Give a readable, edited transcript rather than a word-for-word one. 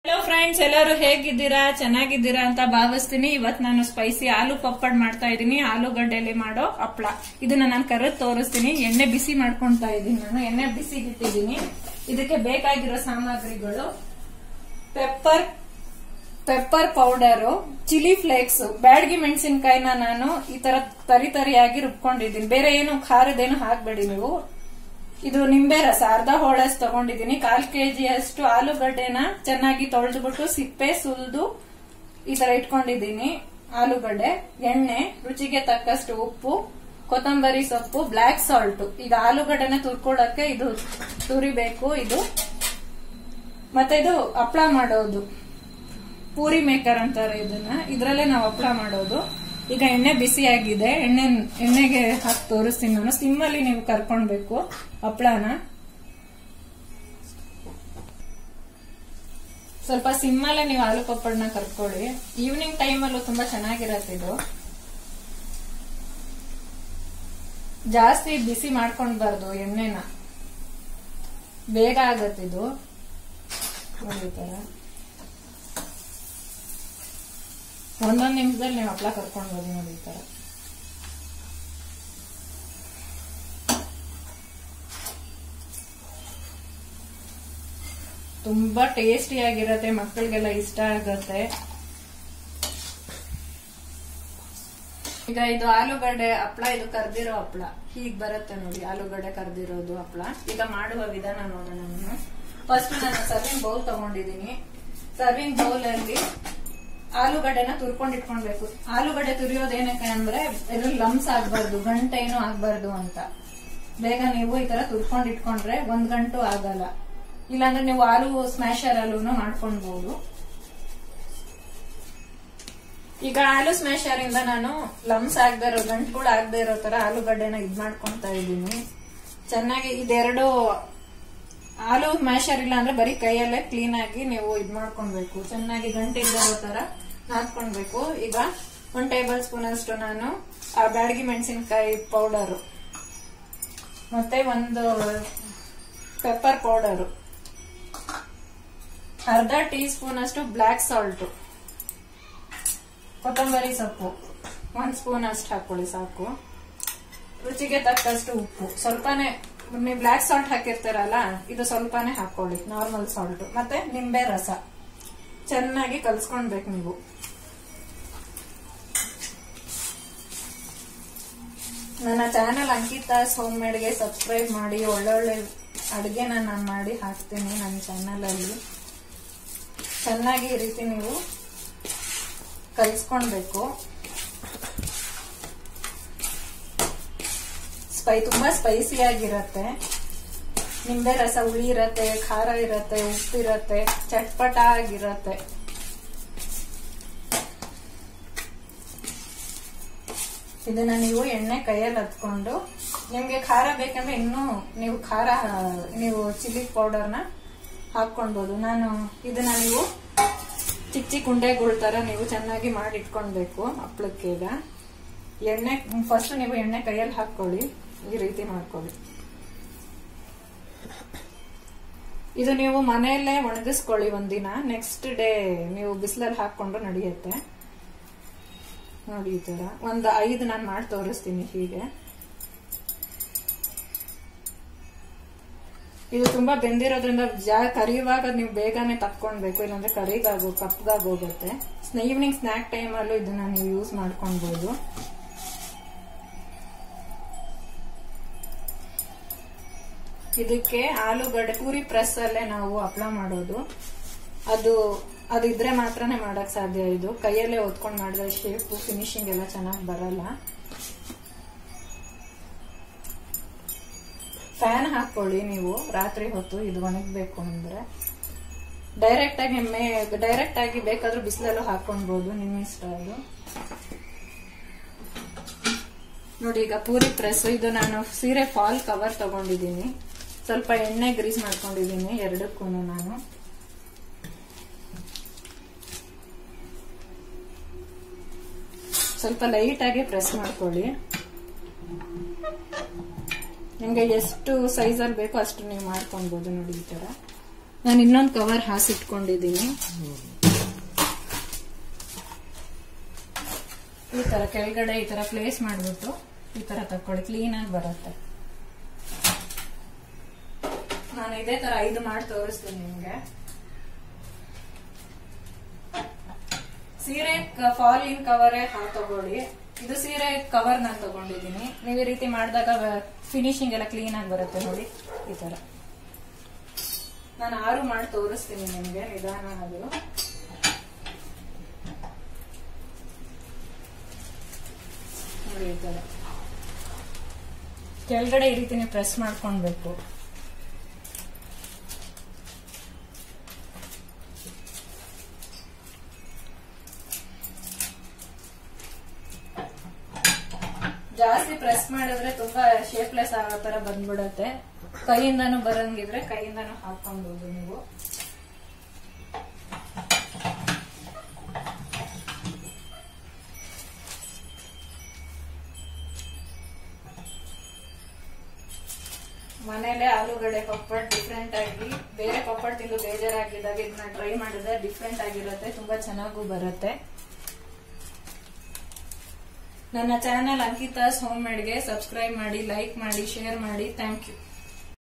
Hello friends, ಎಲ್ಲರೂ ಹೇಗಿದ್ದೀರಾ? ಚೆನ್ನಾಗಿದ್ದೀರಾ ಅಂತ ಭಾವಿಸ್ತೀನಿ. ಇವತ್ತು ನಾನು ಸ್ಪೈಸಿ ಆಲೂ ಪಪ್ಪಡ್ ಮಾಡ್ತಾ ಇದ್ದೀನಿ. ಆಲೂಗಡ್ಡೆಯಲ್ಲಿ ಮಾಡೋ ಹಪ್ಪಳ. ಇದನ್ನ ನಾನು ಕರೆದು ತೋರಿಸ್ತೀನಿ. ಎಣ್ಣೆ ಬಿಸಿ ಮಾಡ್ಕೊಂತಾ ಇದ್ದೀನಿ. ನಾನು ಎಣ್ಣೆ ಬಿಸಿಗಿಟ್ಟಿದ್ದೀನಿ. ಇದಕ್ಕೆ ಬೇಕಾಗಿರೋ ಸಾಮಗ್ರಿಗಳು: pepper powder, chilli flakes, Byadagi ಮೆಣಸಿನಕಾಯಿನ ನಾನು ಈ ತರ ತರಿಯಾಗಿ ರುಬ್ಕೊಂಡಿದ್ದೀನಿ. ಬೇರೆ ಏನು ಖಾರದೇನು ಹಾಕ್ಬೇಡಿ ನೀವು. ಇದು ನಿಂಬೆ ರಸ ಅರ್ಧ ಹೋಳಸ್ ತಗೊಂಡಿದ್ದೀನಿ. 1/4 kg ಅಷ್ಟು ಆಲೂಗಡ್ಡೆನ ಚೆನ್ನಾಗಿ ತೊಳೆದ್ಬಿಟ್ಟು ಸಿಪ್ಪೆ ಸುಲ್ದು ಈ ತರ ಇಟ್ಕೊಂಡಿದ್ದೀನಿ. ಆಲೂಗಡ್ಡೆ, ಎಣ್ಣೆ, ರುಚಿಗೆ ತಕ್ಕಷ್ಟು ಉಪ್ಪು, ಕೊತ್ತಂಬರಿ ಸೊಪ್ಪು, ಬ್ಲಾಕ್ ಸಾಲ್ಟ್. ಈಗ ಆಲೂಗಡ್ಡೆನ ತುರ್ಕೊಳ್ಳಕ್ಕೆ ಇದು ತುರಿಬೇಕು. ಇದು ಮತ್ತೆ ಇದು ಹಪ್ಪಳ ಮಾಡೋದು, ಪೂರಿ ಮೇಕರ್ ಅಂತಾರೆ ಇದನ್ನ. ಇದ್ರಲ್ಲೇ ನಾವು ಹಪ್ಪಳ ಮಾಡೋದು. ಈಗ ಎಣ್ಣೆ ಬಿಸಿಯಾಗಿದೆ. ಎಣ್ಣೆಗೆ ಹಾಕಿ ತೋರಿಸ್ತೀನಿ ನಾನು. ಸಿಮ್ಮಲ್ಲಿ ನೀವು ಕರ್ಕೊಳ್ಬೇಕು ಹಪ್ಪಳನ. ಸ್ವಲ್ಪ ಸಿಮ್ಮಲ್ಲೇ ನೀವು ಆಲೂ ಪಪ್ಪಡ್ನ ಕರ್ಕೊಳ್ಳಿ. ಈವ್ನಿಂಗ್ ಟೈಮಲ್ಲೂ ತುಂಬಾ ಚೆನ್ನಾಗಿರತ್ತೆ ಇದು. ಜಾಸ್ತಿ ಬಿಸಿ ಮಾಡ್ಕೊಂಡ್ಬಾರ್ದು ಎಣ್ಣೆನ, ಬೇಗ ಆಗತ್ತಿದು. ಈ ತರ ಒಂದೊಂದು ನಿಮಿಷದಲ್ಲಿ ನೀವು ಹಪ್ಪಳ ಕರ್ಕೊಂಡ್ಬೋದು ನೋಡಿ. ಈ ತರ ತುಂಬಾ ಟೇಸ್ಟಿಯಾಗಿರತ್ತೆ, ಮಕ್ಕಳಿಗೆಲ್ಲ ಇಷ್ಟ ಆಗತ್ತೆ. ಈಗ ಇದು ಆಲೂಗಡ್ಡೆ ಹಪ್ಪಳ, ಇದು ಕರ್ದಿರೋ ಹಪ್ಪಳ ಹೀಗ್ ಬರುತ್ತೆ ನೋಡಿ. ಆಲೂಗಡ್ಡೆ ಕರ್ದಿರೋದು ಹಪ್ಪಳ. ಈಗ ಮಾಡುವ ವಿಧಾನ ನೋಡೋಣ. ನಾನು ಫಸ್ಟ್ ನಾನು ಸರ್ವಿಂಗ್ ಬೌಲ್ ತಗೊಂಡಿದ್ದೀನಿ. ಸರ್ವಿಂಗ್ ಬೌಲ್ ಅಲ್ಲಿ ಆಲೂಗಡ್ಡೆನ ತುರ್ಕೊಂಡು ಇಟ್ಕೊಳ್ಬೇಕು. ಆಲೂಗಡ್ಡೆ ತುರಿಯೋದೇನಕ್ಕೆ ಅಂದ್ರೆ ಇದ್ರಲ್ಲಿ ಲಮ್ಸ್ ಆಗ್ಬಾರ್ದು, ಗಂಟೆ ಏನು ಆಗ್ಬಾರ್ದು ಅಂತ. ಬೇಗ ನೀವು ಈ ತರ ತುರ್ಕೊಂಡು ಇಟ್ಕೊಂಡ್ರೆ 1 ಗಂಟು ಆಗಲ್ಲ. ಇಲ್ಲಾಂದ್ರೆ ನೀವು ಆಲೂ ಸ್ಮ್ಯಾಶರ್ ಅಲ್ಲೂ ಮಾಡ್ಕೊಳ್ಬಹುದು. ಈಗ ಆಲೂ ಸ್ಮ್ಯಾಶರ್ ಇಂದ ನಾನು ಲಮ್ಸ್ ಆಗದೆ ಇರೋ, ಗಂಟುಗಳು ಆಗದೆ ಇರೋ ತರ ಆಲೂಗಡ್ಡೆನ ಇದ್ ಮಾಡ್ಕೊಂತಾ ಇದ್ದೀನಿ. ಚೆನ್ನಾಗಿ ಇದೆರಡು ಆಲೂ ಸ್ಮ್ಯಾಶರ್ ಇಲ್ಲ ಅಂದ್ರೆ ಬರೀ ಕೈಯಲ್ಲೇ ಕ್ಲೀನ್ ಆಗಿ ನೀವು ಇದ್ ಮಾಡ್ಕೊಳ್ಬೇಕು. ಚೆನ್ನಾಗಿ ಗಂಟೆ ಇರೋ ತರ ಹಾಕೊಂಡ್ಬೇಕು. ಈಗ 1 ಟೇಬಲ್ ಸ್ಪೂನ್ ಅಷ್ಟು ನಾನು ಆ ಬ್ಯಾಡಗಿ ಮೆಣಸಿನಕಾಯಿ ಪೌಡರು, ಮತ್ತೆ ಒಂದು ಪೆಪ್ಪರ್ ಪೌಡರು, ಅರ್ಧ ಟೀ ಸ್ಪೂನ್ ಅಷ್ಟು ಬ್ಲಾಕ್ ಸಾಲ್ಟ್, ಕೊತ್ತಂಬರಿ ಸೊಪ್ಪು 1 ಸ್ಪೂನ್ ಅಷ್ಟು ಹಾಕೊಳ್ಳಿ ಸಾಕು. ರುಚಿಗೆ ತಕ್ಕಷ್ಟು ಉಪ್ಪು, ಸ್ವಲ್ಪನೇ. ನೀವು ಬ್ಲಾಕ್ ಸಾಲ್ಟ್ ಹಾಕಿರ್ತೀರಲ್ಲ, ಇದು ಸ್ವಲ್ಪನೇ ಹಾಕೊಳ್ಳಿ, ನಾರ್ಮಲ್ ಸಾಲ್ಟ್. ಮತ್ತೆ ನಿಂಬೆ ರಸ ಚೆನ್ನಾಗಿ ಕಲ್ಸ್ಕೊಳ್ಬೇಕು ನೀವು. ನನ್ನ ಚಾನೆಲ್ ಅಂಕಿತಾಸ್ ಹೋಮ್ ಮೇಡ್ಗೆ ಸಬ್ಸ್ಕ್ರೈಬ್ ಮಾಡಿ. ಒಳ್ಳೊಳ್ಳೆ ಅಡುಗೆನ ನಾನು ಮಾಡಿ ಹಾಕ್ತೀನಿ ನನ್ನ ಚಾನೆಲ್ ಅಲ್ಲಿ. ಚೆನ್ನಾಗಿ ಈ ರೀತಿ ನೀವು ಕಲ್ಸ್ಕೊಳ್ಬೇಕು. ತುಂಬಾ ಸ್ಪೈಸಿ ಆಗಿರತ್ತೆ. ನಿಂಬೆ ರಸ ಹುಳಿ ಇರತ್ತೆ, ಖಾರ ಇರತ್ತೆ, ಉಪ್ಪಿರತ್ತೆ, ಚಟ್ಪಟ ಆಗಿರತ್ತೆ. ಇದನ್ನ ನೀವು ಎಣ್ಣೆ ಕೈಯಲ್ಲಿ ಹತ್ಕೊಂಡು, ನಿಮ್ಗೆ ಖಾರ ಬೇಕಂದ್ರೆ ಇನ್ನೂ ನೀವು ಚಿಲ್ಲಿ ಪೌಡರ್ನ ಹಾಕೊಳ್ಬಹುದು. ಇದನ್ನ ನೀವು ಚಿಕ್ಕ ಚಿಕ್ಕ ಉಂಡೆಗಳ ತರ ನೀವು ಚೆನ್ನಾಗಿ ಮಾಡಿ ಇಟ್ಕೊಳ್ಬೇಕು ಹಪ್ಪಳಕ್ಕೆ. ಈಗ ಎಣ್ಣೆ ಫಸ್ಟ್ ನೀವು ಎಣ್ಣೆ ಕೈಯಲ್ಲಿ ಹಾಕೊಳ್ಳಿ, ಈ ರೀತಿ ಮಾಡ್ಕೊಳ್ಳಿ. ಇದು ನೀವು ಮನೆಯಲ್ಲೇ ಒಣಗಿಸ್ಕೊಳ್ಳಿ ಒಂದಿನ. ನೆಕ್ಸ್ಟ್ ಡೇ ನೀವು ಬಿಸಿಲಲ್ಲಿ ಹಾಕೊಂಡು ನಡೆಯುತ್ತೆ ನೋಡಿ. ಈ ತರ 5 ನಾನು ಮಾಡಿ ತೋರಿಸ್ತೀನಿ. ಹೀಗೆ ಇದು ತುಂಬಾ ಬೆಂದಿರೋದ್ರಿಂದ ಕರಿಯುವಾಗ ನೀವು ಬೇಗನೆ ತಕ್ಕೊಳ್ಬೇಕು, ಇಲ್ಲಾಂದ್ರೆ ಕಪ್ಪಗಾಗೋಗುತ್ತೆ. ಈವ್ನಿಂಗ್ ಸ್ನಾಕ್ ಟೈಮ್ ಅಲ್ಲೂ ಇದನ್ನ ನೀವು ಯೂಸ್ ಮಾಡ್ಕೊಳ್ಬಹುದು. ಇದಕ್ಕೆ ಆಲೂಗಡ್ಡೆ ಪೂರಿ ಪ್ರೆಸ್ ಅಲ್ಲೇ ನಾವು ಹಪ್ಪಳ ಮಾಡೋದು. ಅದಿದ್ರೆ ಮಾತ್ರನೇ ಮಾಡಕ್ ಸಾಧ್ಯ. ಇದು ಕೈಯಲ್ಲೇ ಒತ್ಕೊಂಡು ಮಾಡಿದ್ರೆ ಶೇಪ್ ಫಿನಿಶಿಂಗ್ ಎಲ್ಲ ಚೆನ್ನಾಗಿ ಬರಲ್ಲ. ಫ್ಯಾನ್ ಹಾಕೊಳ್ಳಿ ನೀವು ರಾತ್ರಿ ಹೊತ್ತು, ಇದು ಒಣಗಬೇಕು ಅಂದ್ರೆ. ಡೈರೆಕ್ಟ್ ಆಗಿ ಬೇಕಾದ್ರೂ ಬಿಸಿಲಲ್ಲೂ ಹಾಕೊಳ್ಬಹುದು, ನಿಮ್ಮ ಇಷ್ಟ ಅದು ನೋಡಿ. ಈಗ ಪೂರಿ ಪ್ರೆಸ್, ಇದು ನಾನು ಸೀರೆ ಫಾಲ್ ಕವರ್ ತಗೊಂಡಿದ್ದೀನಿ. ಸ್ವಲ್ಪ ಎಣ್ಣೆ ಗ್ರೀಸ್ ಮಾಡ್ಕೊಂಡಿದ್ದೀನಿ ಎರಡಕ್ಕೂ. ನಾನು ಸ್ವಲ್ಪ ಲೈಟ್ ಆಗಿ ಪ್ರೆಸ್ ಮಾಡ್ಕೊಳ್ಳಿ. ನಿಮ್ಗೆ ಎಷ್ಟು ಸೈಜಲ್ಲಿ ಬೇಕೋ ಅಷ್ಟು ನೀವು ಮಾಡ್ಕೊಳ್ಬಹುದು ನೋಡಿ. ಈ ತರ ನಾನು ಇನ್ನೊಂದು ಕವರ್ ಹಾಸಿಟ್ಕೊಂಡಿದ್ದೀನಿ. ಈ ತರ ಕೆಳಗಡೆ ಈ ತರ ಪ್ಲೇಸ್ ಮಾಡ್ಬಿಟ್ಟು ಈ ತರ ತಕ್ಕೊಳ್ಳಿ, ಕ್ಲೀನ್ ಆಗಿ ಬರುತ್ತೆ. ನಾನು ಇದೇ ತರ 5 ಮಾಡಿ ತೋರಿಸ್ತೀನಿ ನಿಮ್ಗೆ. ಸೀರೆ ಫಾಲ್ ಇನ್ ಕವರೇ ತಗೊಳ್ಳಿ. ಇದು ಸೀರೆ ಕವರ್ ನಾನು ತಗೊಂಡಿದ್ದೀನಿ. ನೀವು ಈ ರೀತಿ ಮಾಡಿದಾಗ ಫಿನಿಶಿಂಗ್ ಎಲ್ಲ ಕ್ಲೀನ್ ಆಗಿ ಬರುತ್ತೆ ನೋಡಿ. ಈ ತರ ನಾನು 6 ಮಾಡಿ ತೋರಿಸ್ತೀನಿ ನಿಮ್ಗೆ, ನಿಧಾನ ಅದು. ನೋಡಿ ಈ ತರ ಕೆಳಗಡೆ ಈ ರೀತಿ ನೀವು ಪ್ರೆಸ್ ಮಾಡ್ಕೊಳ್ಬೇಕು. ಜಾಸ್ತಿ ಪ್ರೆಸ್ ಮಾಡಿದ್ರೆ ತುಂಬಾ ಶೇಪ್ಲೆಸ್ ಆಗೋ ತರ ಬಂದ್ಬಿಡತ್ತೆ. ಕೈಯಿಂದಾನು ಬರಂಗಿದ್ರೆ ಕೈಯಿಂದಾನು ಹಾಕೊಂಡು ನೀವು. ಮನೇಲೆ ಆಲೂಗಡ್ಡೆ ಪಪ್ಪಡ್ ಡಿಫ್ರೆಂಟ್ ಆಗಿ, ಬೇರೆ ಪಪ್ಪಡ್ ತಿಂದು ಬೇಜಾರಾಗಿದ್ದಾಗ ಇದನ್ನ ಟ್ರೈ ಮಾಡಿದ್ರೆ ಡಿಫ್ರೆಂಟ್ ಆಗಿರುತ್ತೆ, ತುಂಬಾ ಚೆನ್ನಾಗೂ ಬರುತ್ತೆ. ನನ್ನ ಚಾನೆಲ್ ಅಂಕಿತಾಸ್ ಹೋಮ್ ಮೇಡ್ಗೆ ಸಬ್ಸ್ಕ್ರೈಬ್ ಮಾಡಿ, ಲೈಕ್ ಮಾಡಿ, ಶೇರ್ ಮಾಡಿ. Thank you.